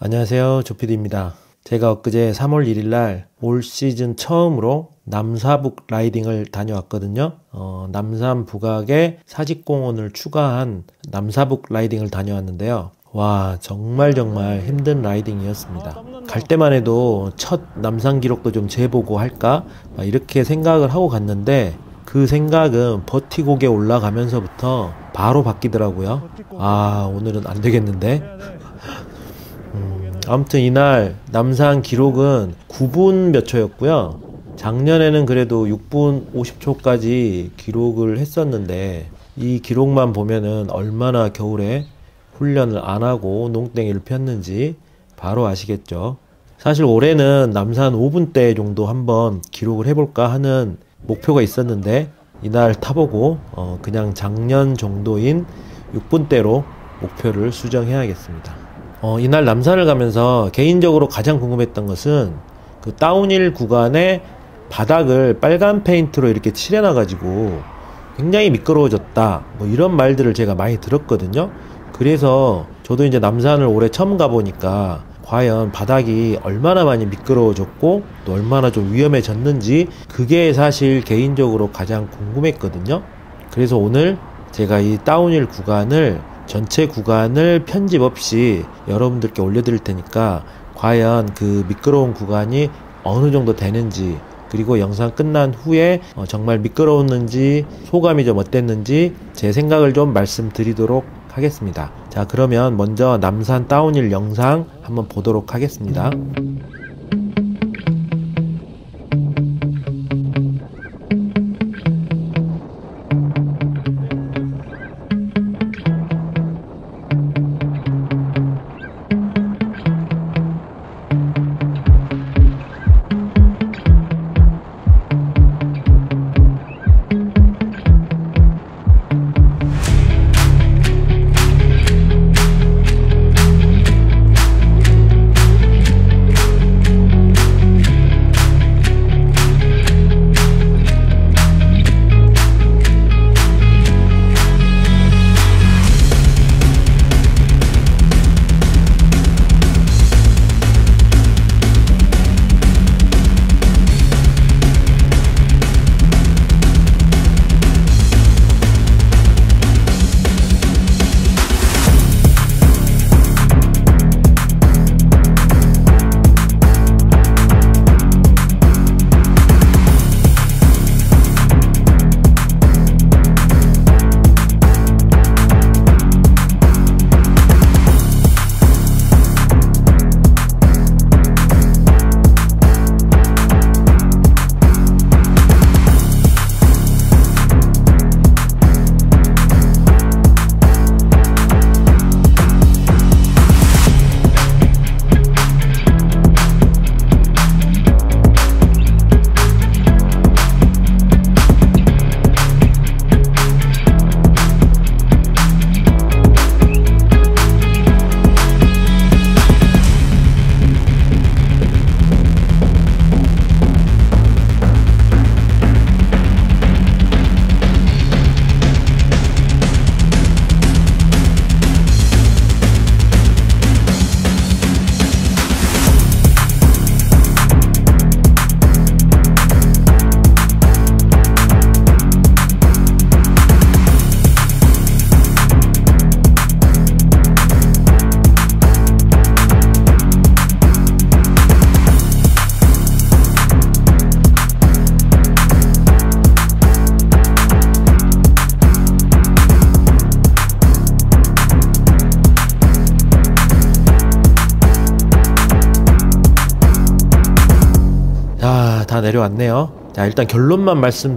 안녕하세요, 조피디입니다. 제가 엊그제 3월 1일날 올 시즌 처음으로 남사북 라이딩을 다녀왔거든요. 남산 북악에 사직공원을 추가한 남사북 라이딩을 다녀왔는데요. 와, 정말 힘든 라이딩이었습니다. 갈 때만 해도 첫 남산 기록도 좀 재보고 할까? 이렇게 생각을 하고 갔는데 그 생각은 버티고개 올라가면서부터 바로 바뀌더라고요. 오늘은 안 되겠는데? 아무튼 이날 남산 기록은 9분 몇 초였고요. 작년에는 그래도 6분 50초까지 기록을 했었는데 이 기록만 보면은 얼마나 겨울에 훈련을 안 하고 농땡이를 폈는지 바로 아시겠죠. 사실 올해는 남산 5분대 정도 한번 기록을 해볼까 하는 목표가 있었는데 이날 타보고 그냥 작년 정도인 6분대로 목표를 수정해야겠습니다. 이날 남산을 가면서 개인적으로 가장 궁금했던 것은 그 다운힐 구간에 바닥을 빨간 페인트로 이렇게 칠해놔가지고 굉장히 미끄러워졌다, 이런 말들을 제가 많이 들었거든요. 그래서 저도 이제 남산을 올해 처음 가보니까 과연 바닥이 얼마나 많이 미끄러워졌고 또 얼마나 좀 위험해졌는지 그게 사실 개인적으로 가장 궁금했거든요. 그래서 오늘 제가 이 다운힐 구간을 전체 구간을 편집 없이 여러분들께 올려드릴 테니까 과연 그 미끄러운 구간이 어느 정도 되는지, 그리고 영상 끝난 후에 정말 미끄러웠는지 소감이 좀 어땠는지 제 생각을 좀 말씀드리도록 하겠습니다. 자, 그러면 먼저 남산 다운힐 영상 한번 보도록 하겠습니다. 다 내려왔네요. 자, 일단 결론만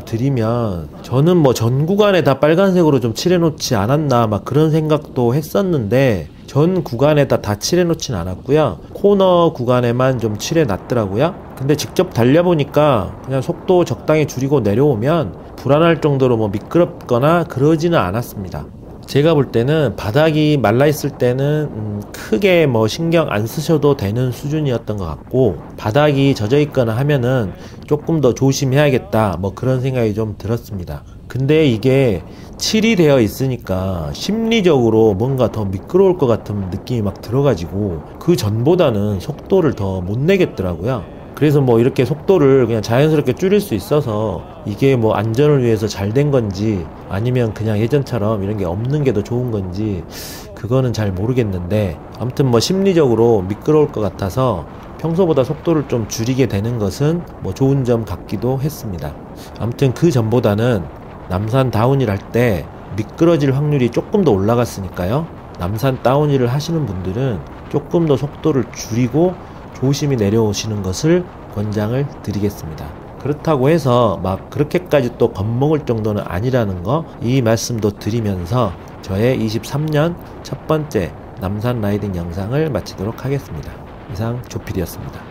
말씀드리면 저는 전 구간에 다 빨간색으로 좀 칠해놓지 않았나 그런 생각도 했었는데 전 구간에다 다 칠해놓진 않았고요. 코너 구간에만 좀 칠해놨더라고요. 근데 직접 달려보니까 그냥 속도 적당히 줄이고 내려오면 불안할 정도로 미끄럽거나 그러지는 않았습니다. 제가 볼 때는 바닥이 말라있을 때는 크게 신경 안 쓰셔도 되는 수준이었던 것 같고, 바닥이 젖어 있거나 하면은 조금 더 조심해야겠다 그런 생각이 좀 들었습니다. 근데 이게 칠이 되어 있으니까 심리적으로 뭔가 더 미끄러울 것 같은 느낌이 막 들어가지고 그 전보다는 속도를 더 못 내겠더라고요. 그래서 뭐 이렇게 속도를 그냥 자연스럽게 줄일 수 있어서 이게 뭐 안전을 위해서 잘 된 건지 아니면 그냥 예전처럼 이런 게 없는 게 더 좋은 건지 그거는 잘 모르겠는데, 아무튼 뭐 심리적으로 미끄러울 것 같아서 평소보다 속도를 좀 줄이게 되는 것은 뭐 좋은 점 같기도 했습니다. 아무튼 그 전보다는 남산 다운힐 할 때 미끄러질 확률이 조금 더 올라갔으니까요. 남산 다운힐을 하시는 분들은 조금 더 속도를 줄이고 조심히 내려오시는 것을 권장을 드리겠습니다. 그렇다고 해서 막 그렇게까지 또 겁먹을 정도는 아니라는 거, 이 말씀도 드리면서 저의 23년 첫 번째 남산 라이딩 영상을 마치도록 하겠습니다. 이상 조피디였습니다.